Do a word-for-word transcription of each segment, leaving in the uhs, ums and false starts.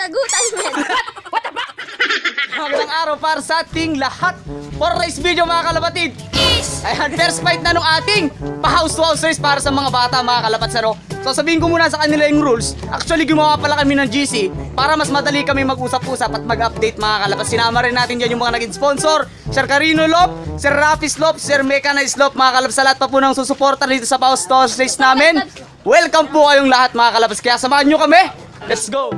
panagutan men. What the fuck? Magandang araw para sa ating lahat. For race video mga kalapatid. Ayan, first fight na nung ating pa-house to house race para sa mga bata mga kalapatsaro. So sabihin ko muna sa kanila yung rules. Actually gumawa pala kami ng G C para mas madali kami mag-usap-usap at mag-update mga kalapat. Sinama rin natin dyan yung mga naging sponsor. Sir Carino Lop, Sir Rafi Slop, Sir Mechanized Lop mga kalapat. Sa lahat pa po ng susuporta dito sa pa-house to house race namin. Welcome po kayong lahat mga kalapat. Kaya samahan nyo kami. Let's go!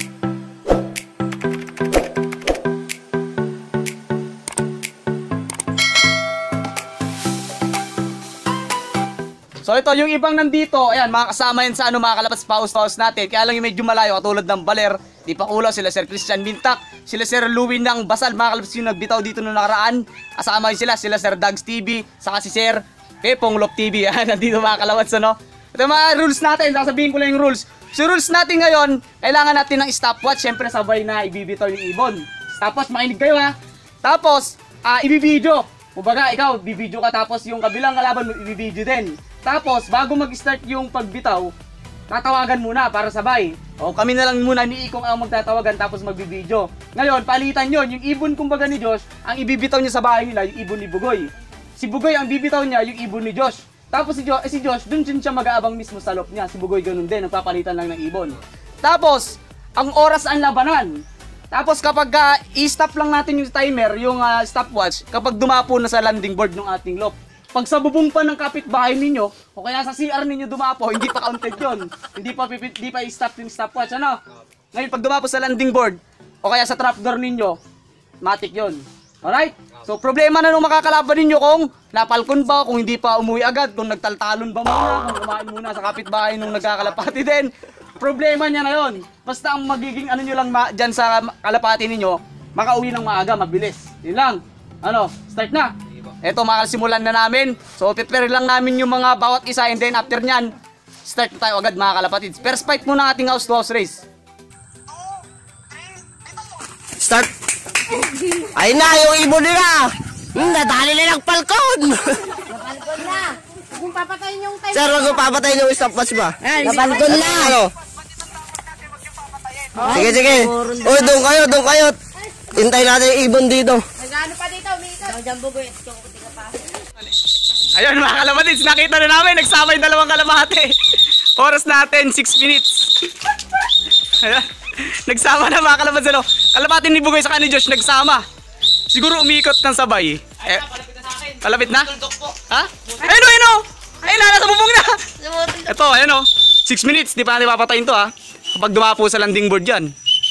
So ito, yung ibang nandito, ayan, mga kasama yan sa ano, mga kalapat sa paus-paus natin. Kaya lang yung medyo malayo, katulad ng Baler, Di Pakulo, sila Sir Christian Bintak, sila Sir Louie ng Basal, mga kalapat yung nagbitaw dito nung nakaraan. Kasama yun sila, sila Sir Dags T V, saka si Sir Pepong Lop T V. Ayan, nandito mga kalapat sa no. Ito mga rules natin, sasabihin ko lang yung rules. So rules natin ngayon, kailangan natin ng stopwatch, syempre sabay na ibibitaw yung ibon. Stopwatch, makinig kayo ha. Tapos, uh, ibibidyo. Kumbaga, ikaw, bibidyo ka, tapos yung kabilang kalaban mo, ibibidyo din. Tapos, bago mag-start yung pagbitaw, tatawagan muna para sabay. O kami na lang muna ni Ikong ang magtatawagan tapos magbibidyo. Ngayon, palitan yon. Yung ibon kumbaga ni Josh, ang ibibitaw niya sa bahay nila, yung ibon ni Bugoy. Si Bugoy, ang bibitaw niya, yung ibon ni Josh. Tapos si Josh, eh, si Josh dun din siya mag-aabang mismo sa loob niya. Si Bugoy ganun din, nagpapalitan lang ng ibon. Tapos, ang oras ang labanan. Tapos kapag uh, i-stop lang natin yung timer, yung uh, stopwatch, kapag dumapo na sa landing board ng ating lop. Pag sa bubong pa ng kapitbahay ninyo, o kaya sa C R ninyo dumapo, hindi pa counted yun. Hindi pa, hindi pa i-stop yung stopwatch, ano? Ngayon, pag dumapo sa landing board, o kaya sa trapdoor ninyo, matik yun. Alright? So, problema na nung makakalaban ninyo kung napalkon ba, kung hindi pa umuwi agad, kung nagtaltalon ba muna, kung kumain muna sa kapitbahay nung nagkakalapati din. Problema niya na yun. Basta ang magiging ano nyo lang dyan sa kalapati ninyo, makauwi ng maaga, mabilis. Yun lang. Ano? Start na. Eto, makasimulan na namin. So, prepare lang namin yung mga bawat isa and then after nyan, start na tayo agad mga kalapatids. First fight muna ating house to house race. Start! Ay na, yung ibon nila! Hmm, nadali nila ng palkon! Napalkon na. Kung papatayin yung time. Sir, wag mo papatayin yung stopwatch ba? Napalkon na. Ano? Sige, sige. Uy, doon kayo, doon kayo. Hintay natin yung ibon dito. Nagano pa dito, Mika? Diyan Bugoy. Ayun mga kalapatids, nakita na namin, nagsama yung dalawang kalapate. Oras natin, six minutes. Ayan. Nagsama na mga kalapatids, ano? Kalapati ni Bugoy sa ni Josh, nagsama. Siguro umiikot ng sabay. Eh, palapit na? Ha? Ayun o, ayun o! Ayun na, nasa bubong na! Ito, ayun o. six minutes, di pa natin papatayin to ha. Kapag dumapo sa landing board dyan.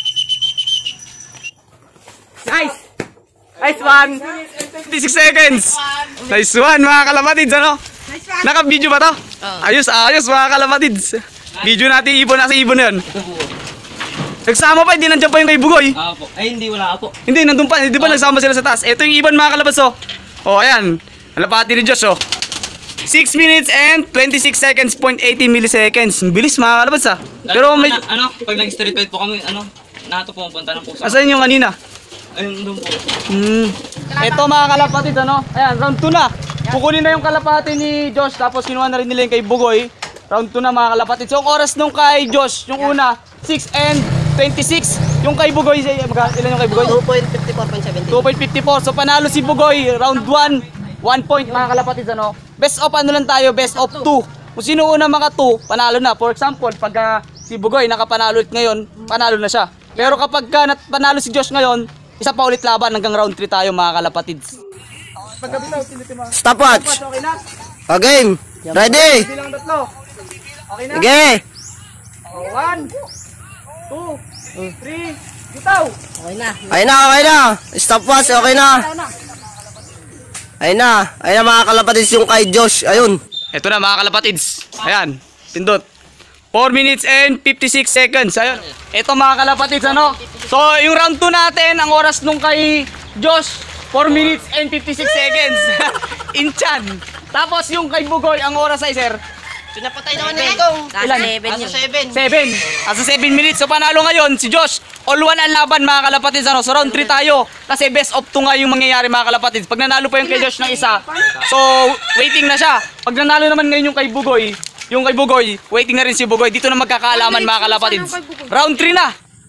Nice! Nice one! fifty-six seconds! Nice one mga kalapatids, ano? Naka-video ba to? Ayos, ayos mga kalapatids. Video natin, ibon nasa ibon na yun. Nagsama pa, hindi nandiyan pa yung kay Bugoy. Apo. Ay, hindi, wala po. Hindi, nandun pa, hindi ba nagsama sila sa taas? Ito yung ibon mga kalabas, oh. Oh, ayan. Kalapati ni Josh, oh. six minutes and twenty-six seconds, zero point one eight milliseconds. Bilis mga kalabas, ah. Pero may... Ano, pag nag-street fight po kami, ano, nato po, punta ng puso. Asan yung kanina? Ayun, doon po. Hmm. Ito mga kalapatid, ano? Ayan, round two na. Kukunin na yung kalapati ni Josh, tapos kinuha na rin nila yung kay Bugoy. Round two na mga kalapatid. So, ang oras nung kay Josh, yung una, six and twenty-six. Yung kay Bugoy, ilan yung kay Bugoy? two point five four point seven. two point five four. So, panalo si Bugoy. Round one, one point mga kalapatid, ano? Best of ano lang tayo, best of two. Kung sino una mga two, panalo na. For example, pag uh, si Bugoy nakapanalo ulit ngayon, panalo na siya. Pero kapag uh, panalo si Josh ngayon, isa pa ulit laban hanggang round three tayo mga kalapatids. Stopwatch! Okay na? O, game! Ready! Bilang tatlo. Okay na? Sige! One, two, three, bitaw! Okay na. Ayun na, okay na! Stopwatch, okay na! Ayun na! Ayun na mga kalapatids yung kay Josh. Ayun! Ito na mga kalapatids. Ayan, pindot. four minutes and fifty-six seconds. Ayun. Ito mga kalapatids, ano? So, yung round two natin, ang oras nung kay Josh, four minutes and fifty-six seconds. Inchan. Tapos yung kay Bugoy, ang oras ay sir, Pinapatay naman nila ito. ilan? Asa seven. seven. Asa seven minutes. So, panalo ngayon si Josh. All one ang laban mga kalapatids, ano? So, round three tayo. Kasi best of two nga yung mangyayari mga kalapatids. Pag nanalo pa yung kay Josh ng isa, so, waiting na siya. Pag nanalo naman ngayon yung kay Bugoy, yung kay Bugoy, waiting na rin si Bugoy. Dito na magkakaalaman mga kalapatids. Round three na.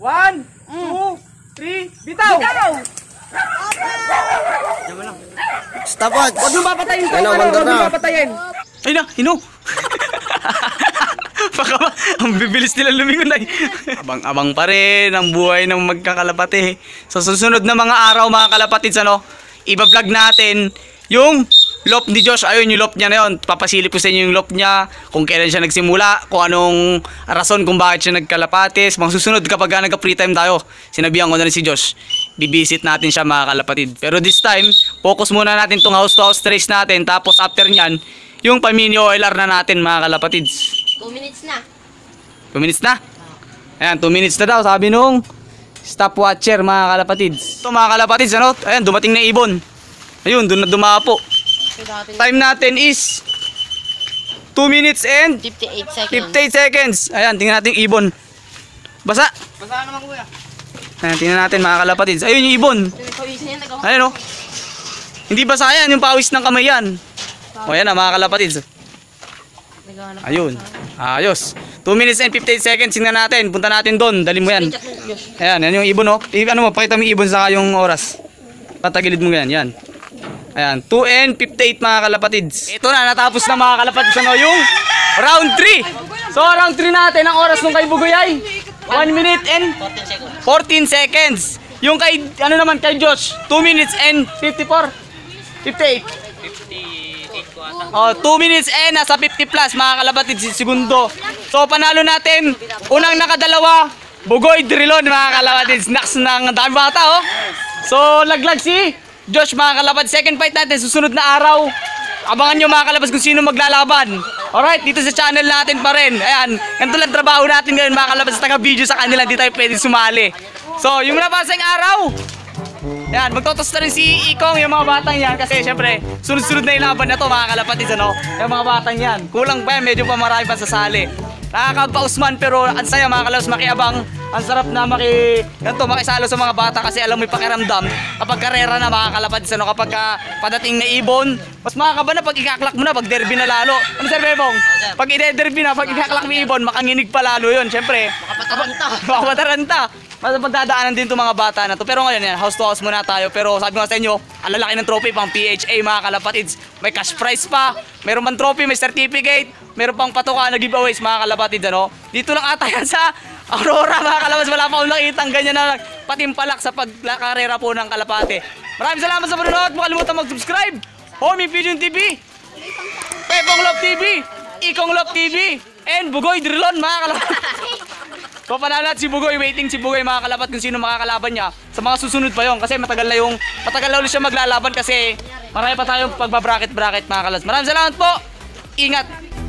One, two, three, bitaw! Bitaw! Stopwatch. Huwag nyo papatayin ko, Ayun na, ano, umandar huwag nyo na. papatayin. Ay na, hino. Baka ba, ang bibilis nila lumingon ay. Abang-abang pa rin ang buhay ng magkakalapati. Sa susunod na mga araw mga kalapatids, ano, iba-vlog natin yung lop ni Josh. Ayun yung lop niya na yun. Papasilip ko sa inyo yung lop niya, kung kailan siya nagsimula, kung anong rason kung bakit siya nagkalapatis. Mga susunod kapag nagka-free time tayo, sinabihan ko na rin si Josh, bibisit natin siya mga kalapatid. Pero this time, focus muna natin tong house to house trace natin. Tapos after nyan, yung pamini O L R na natin mga kalapatids. Two minutes na. two minutes na. Ayan, two minutes na daw, sabi nung stopwatcher mga kalapatids. Ito mga kalapatids, ano? Ayan, dumating na ibon. Ayun, doon na dumapo. Time natin is two minutes and fifty-eight seconds. fifty-eight seconds. Ayan, tingnan natin yung ibon. Basa. Basa naman kuya. Ayan, tingnan natin mga kalapatids. Ayun yung ibon. Pawisin yan, nagawa. Ayan o. Hindi basa yan, yung pawis ng kamay yan. O yan na mga kalapatids. Nagawa na. Ayun. Ayos. two minutes and fifty-eight seconds. Tingnan natin. Punta natin doon. Dali mo yan. Ayan, yan yung ibon o. I ano mo, pakita mo yung ibon sa yung oras. Patagilid mo yan. Yan. Ayan, two and fifty-eight mga kalapatids. Ito na, natapos na mga kalapatids. Ano yung round three. So round three natin, ang oras nung kay Bugoy ay one minute and fourteen seconds. Yung kay, ano naman kay Josh, two minutes and fifty-four. fifty-eight. Oh, two minutes and nasa fifty plus mga kalapatids, segundo. So panalo natin, unang nakadalawa, Bugoy Drilon mga kalapatids. Naks ng dami bata oh. So laglag si Josh mga kalapatids. Second fight natin, susunod na araw. Abangan nyo mga kalapatids kung sino maglalaban. Alright, dito sa channel natin pa rin. Ayan, ganito lang trabaho natin ngayon mga kalapatids. Taga-video sa kanila, di tayo pwede sumali. So, yung napasang araw, ayan, magtotos na rin si Ikong, yung mga batang yan. Kasi syempre, sunod-sunod na yung laban na to mga kalapatids, ano? Yung mga batang yan. Kulang pa yan, medyo pa marami pa sasali. Nakakapausman pero ang saya mga kalapatids, makiabang. Ang sarap na maki, ganito, makisalo sa mga bata kasi alam mo yung pakiramdam. Kapag karera na mga kalapatids, ano? Kapag ka, padating na ibon, mas makakaba na pag ikaklak mo na, pag derby na lalo. Ano Sir Bebong? Pag ide-derby na, pag ikaklak mo ibon, makanginig pa lalo yun. Syempre, Makapataranta. makapataranta. Mas pagdadaanan din itong mga bata na to. Pero ngayon yan, house to house muna tayo. Pero sabi ko nga sa inyo, ang lalaki ng trophy pang P H A mga kalapatids. May cash prize pa, meron pang trophy, may certificate, meron pang patuka na giveaways mga kalapatids, ano. Dito lang ata yan sa Aurora mga kalapatids. Wala pa akong nakitang ganyan na patimpalak sa pagkarera po ng kalapate. Maraming salamat sa panonood. Huwag kalimutan mag-subscribe. Homie Pigeon T V, Pepong Love T V, Ikong Love T V, and Bugoy Drilon mga kalapatids. So panalat si Bugoy, waiting si Bugoy mga kalapat kung sino makakalaban niya. Sa mga susunod pa yon kasi matagal na yung matagal na ulit siya maglalaban kasi marami pa tayong pagbabracket-bracket mga kalas. Maraming salamat po. Ingat.